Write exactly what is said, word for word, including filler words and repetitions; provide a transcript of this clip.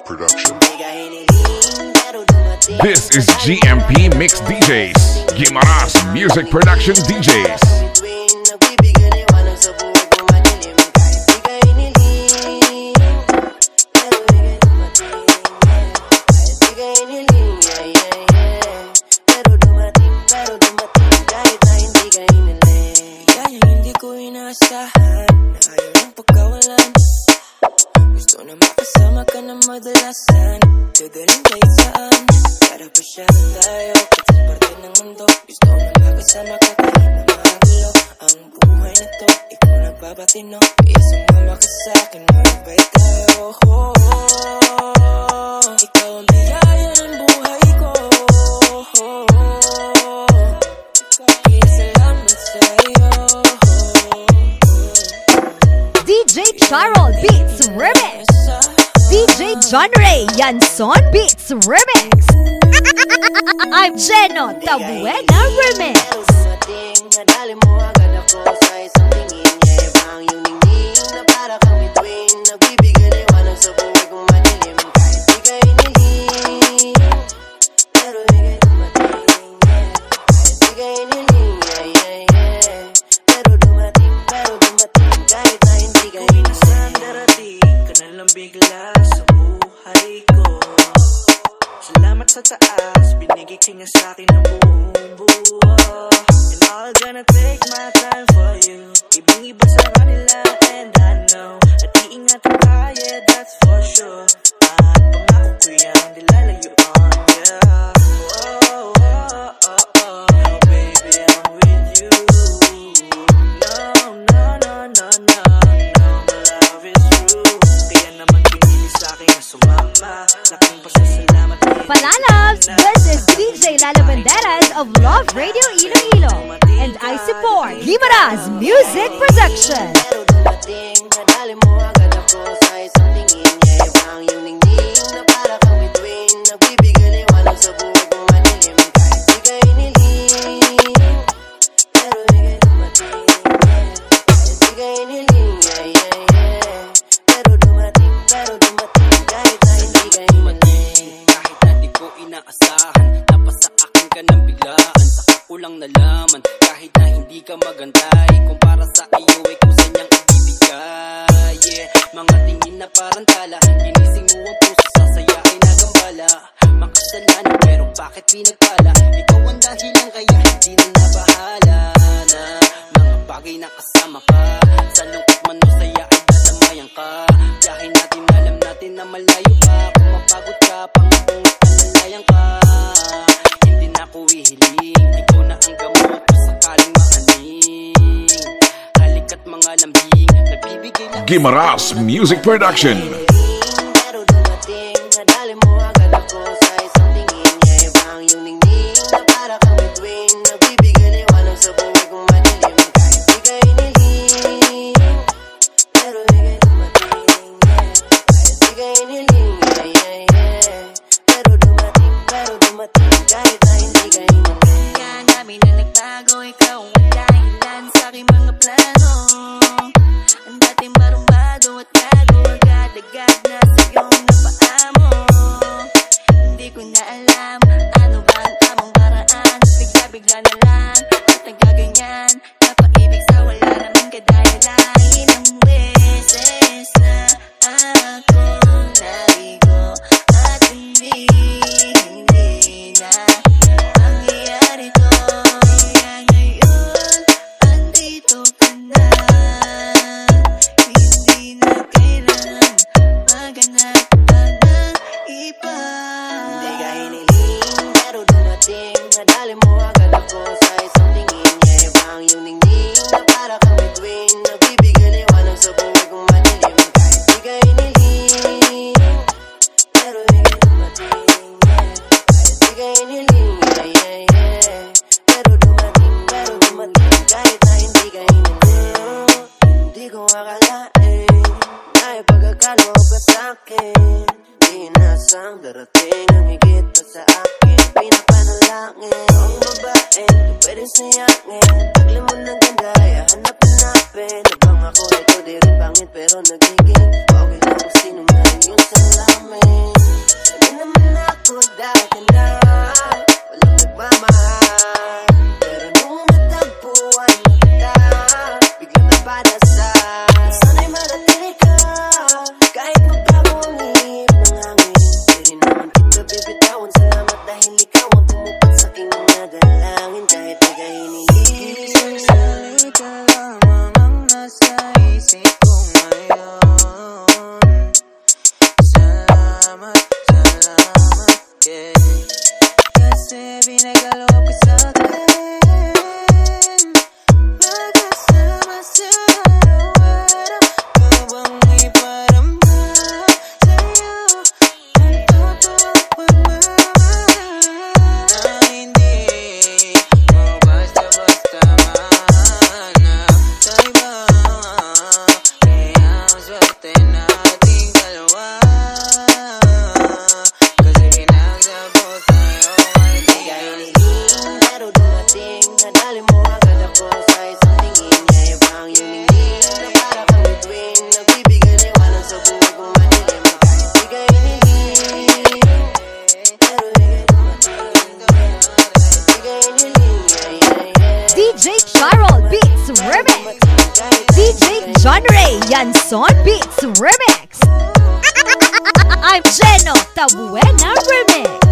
Production. This is G M P Mix D Js, Guimaras Music Production D Js. Madalasan, dadaling kahit saan. Para pa siya tayo, kasi parte ng mundo. Gusto na makasama ka kahit na magulo. Ang buhay na to, ikaw nagbabatino. Isang mama ka sa'kin, mabay tayo. Oh, oh, oh. Ikaw ang biyaya ng buhay ko. Oh, oh, oh. Kaya salamat sa'yo. Oh, oh, oh. D J Charol Beats Remix, D J John Ray Yanson Beats Remix. I'm Jenno, Tabuena Remix. Nadali mo agad ako sa isang tingin niya. Ibang yung ningning na para kang bituin. Nagbibigay liwanag sa buhay kong madilim. Kahit di ka hiniling, pero ika'y dumating. Kahit di ka hiniling, yeah, yeah, yeah. Pero dumating, pero dumating. Kahit na hindi ka hiniling. Saan darating ka na lang bigla sa buhay ko. Salamat sa taas, binigay ka niya sa'kin na buong buo. And all gonna take my time for you. Ibang iba sa kanila and I know. At iingatan ka, yeah, that's for sure. At pangako ko yan, di lalayuan, yeah. Oh, oh, oh, oh, oh. Now baby, I'm with you. No, no, no, no, no. No, my love is true. Kaya naman pinili sa'kin na sumama. Laking pasasalamat. Palalabs, this is D J Lala Banderas of Love Radio Iloilo, and I support Guimaras Music Production. Pero dumating, nadali mo agad ako sa isang tingin niya. Ibang yung ningning na para kang bituin. Nagbibigay liwanag sa buhay kong madilim. Kahit di ka hiniling, pero ika'y dumating. Kahit di ka hiniling, yeah, yeah, yeah. Pero dumating, pero dumating. Kahit na hindi ka hiniling. Kahit na di ko inaasahan, napasa akin ka ng biglaan. Saka ko lang nalaman, kahit na hindi ka magantay. Kung para sa iyo ay kusa niyang ibibigay. Yeah, mga tingin na parang tala. Ginising mo ang puso, sasaya ay nagambala. Makasalanan pero bakit pinagpala? Ikaw ang dahilan kaya hindi na nabahala na mga bagay na kasama ka. Sa lungkot man o saya ay dadamayan ka. Biyahin natin, alam natin na malayo ka. Kung mapagod ka, pangakong panalayan ka. Hindi na ako ihiling, ikaw na ang gamot kung sakaling maaning. Halika't mga lambing, nagbibigay lang. Guimaras Music Production. Pero dumating, nadali mo agad ako sa isang tingin niya. Ibang yung ningning na para kang bituin. Nagbibigay liwanag sa buhay kong madilim. Kahit di ka hiniling, pero ika'y dumating. Kahit di ka hiniling, yeah, yeah, yeah. Pero dumating, pero dumating. Kahit na hindi ka hiniling. Kaya namin na nagbago, ikaw ang dahilan sa aking mga plano. Ang dating barumbado at gago, agad-agad na sa'yong napaamo. Hindi ko na alam ano ba ang tamang paraan. Bigla-bigla na lang at nagaganyan. Napaibig sa wala namang kadahilan. Ilang beses na ako naligo at hindi, hindi na mangyayari to. Kaya ngayon, andito ka na. Hindi na kailangan maghanap pa ng iba. Hindi ka hiniling, pero dumating. Nadali mo agad ako sa isang tingin niya. Ibang yung ningning na para kang bituin. Nagbibigay liwanag sa buhay kong madilim. Kahit di ka hiniling, pero ika'y dumating. Kahit di ka hiniling, yeah, yeah, yeah. Pero dumating, pero dumating. Kahit na hindi ka hiniling. Hindi ko akalain na ipagkakalo ka sa'kin. Di inasang darating ang higit pa sa akin. Pinapanalangin ang babae na pwedeng sayangin. Tagli mo ng ganda, ay hanap-hanapin. Habang ako ito di rin pangit pero nagiging okay lang kung sino man yung salamin. pinagaloob ko sa'kin. Magkasama sa araw-araw, habang iparamdam sa'yo ang totoong pagmamahal na hindi mo basta-basta mahanap sa iba. Kaya ang swerte nating dalawa, kasi pinagsabot tayo ay di kayo hiniling. Pero dumating, nadali mo agad ako sa isang tingin niya. Iba ang hiniling na para kang bituin, nagbibigay liwanag sa buhay kong madilim. Kahit di ka hiniling, pero ika'y dumating. Di ka hiniling, yeah, yeah, yeah. D J Charol Beats Remix. D J Genre Yanson Beats Remix. I'm Jenno, Tabuena Remix.